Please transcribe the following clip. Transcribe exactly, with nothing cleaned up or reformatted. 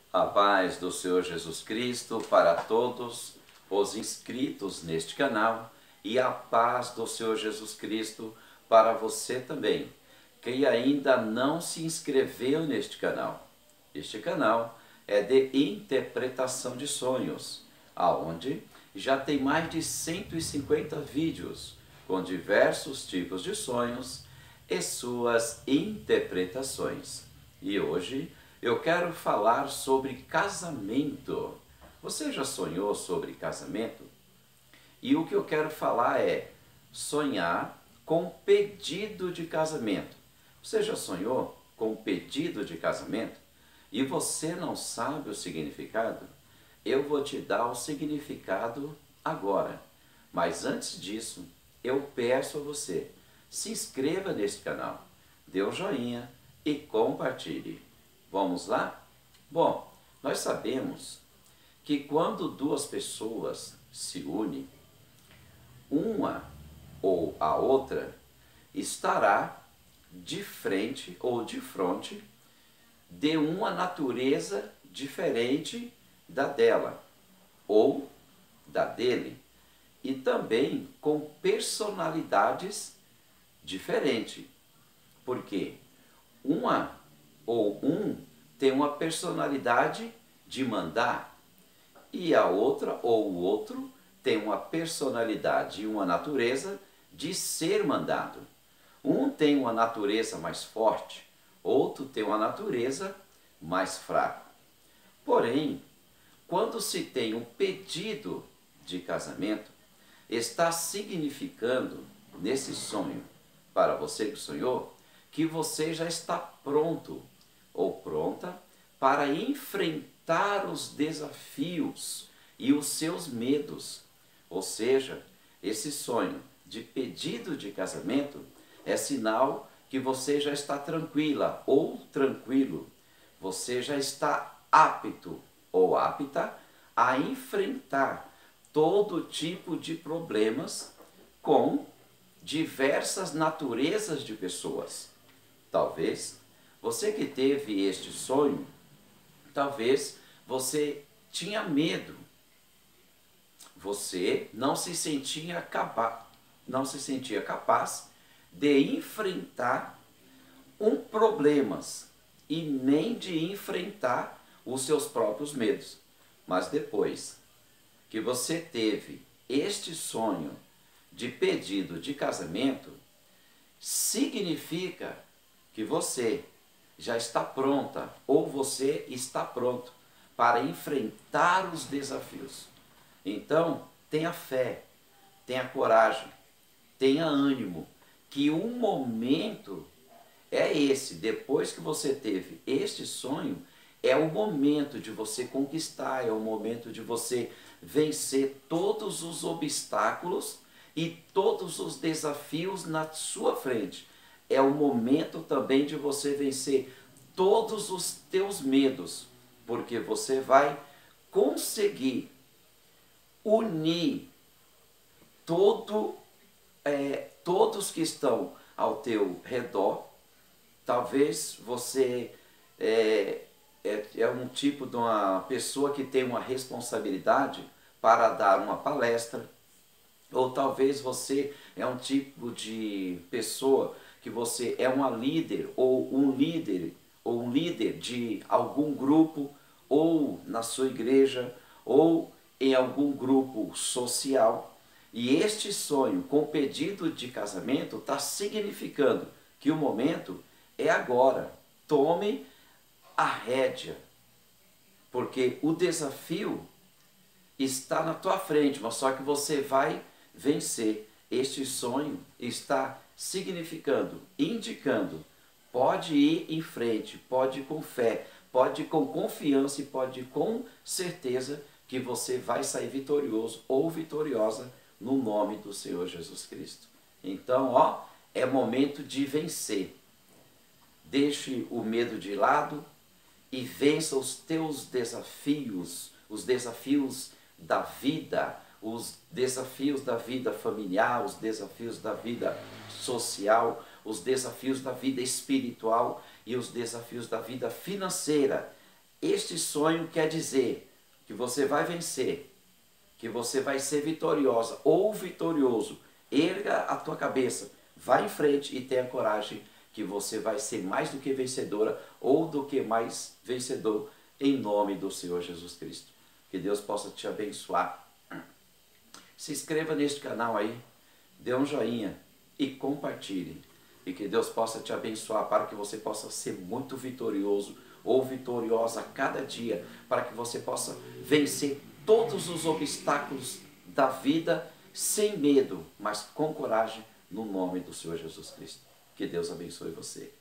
A paz do Senhor Jesus Cristo para todos os inscritos neste canal e a paz do Senhor Jesus Cristo para você também, que ainda não se inscreveu neste canal. Este canal é de interpretação de sonhos, aonde já tem mais de cento e cinquenta vídeos com diversos tipos de sonhos e suas interpretações. E hoje eu quero falar sobre casamento. Você já sonhou sobre casamento? E o que eu quero falar é sonhar com pedido de casamento. Você já sonhou com pedido de casamento? E você não sabe o significado? Eu vou te dar o significado agora. Mas antes disso, eu peço a você, se inscreva neste canal, dê um joinha e compartilhe. Vamos lá? Bom, nós sabemos que quando duas pessoas se unem, uma ou a outra estará de frente ou de fronte de uma natureza diferente da dela ou da dele, e também com personalidades diferentes, porque uma ou um tem uma personalidade de mandar e a outra ou o outro tem uma personalidade e uma natureza de ser mandado. Um tem uma natureza mais forte, outro tem uma natureza mais fraca. Porém, quando se tem um pedido de casamento, está significando nesse sonho, para você que sonhou, que você já está pronto ou pronta para enfrentar os desafios e os seus medos. Ou seja, esse sonho de pedido de casamento é sinal que você já está tranquila ou tranquilo. Você já está apto ou apta a enfrentar todo tipo de problemas com diversas naturezas de pessoas. Talvez você que teve este sonho, talvez você tinha medo. Você não se sentia capaz, não se sentia capaz de enfrentar um problemas e nem de enfrentar os seus próprios medos. Mas depois que você teve este sonho de pedido de casamento, significa que você já está pronta ou você está pronto para enfrentar os desafios. Então, tenha fé, tenha coragem, tenha ânimo, que um momento é esse, depois que você teve este sonho, é o momento de você conquistar, é o momento de você vencer todos os obstáculos e todos os desafios na sua frente. É o momento também de você vencer todos os teus medos, porque você vai conseguir unir todo, é, todos que estão ao teu redor. Talvez você é, é, é um tipo de uma pessoa que tem uma responsabilidade para dar uma palestra, ou talvez você é um tipo de pessoa que você é uma líder ou um líder ou um líder de algum grupo, ou na sua igreja, ou em algum grupo social. E este sonho com pedido de casamento está significando que o momento é agora. Tome a rédea, porque o desafio está na tua frente, mas só que você vai vencer. Este sonho está significando, indicando, pode ir em frente, pode ir com fé, pode ir com confiança e pode ir com certeza que você vai sair vitorioso ou vitoriosa no nome do Senhor Jesus Cristo. Então, ó, é momento de vencer. Deixe o medo de lado e vença os teus desafios, os desafios da vida, os desafios da vida familiar, os desafios da vida social, os desafios da vida espiritual e os desafios da vida financeira. Este sonho quer dizer que você vai vencer, que você vai ser vitoriosa ou vitorioso. Erga a tua cabeça, vá em frente e tenha coragem, que você vai ser mais do que vencedora ou do que mais vencedor, em nome do Senhor Jesus Cristo. Que Deus possa te abençoar. Se inscreva neste canal aí, dê um joinha e compartilhe. E que Deus possa te abençoar para que você possa ser muito vitorioso ou vitoriosa a cada dia, para que você possa vencer todos os obstáculos da vida sem medo, mas com coragem, no nome do Senhor Jesus Cristo. Que Deus abençoe você.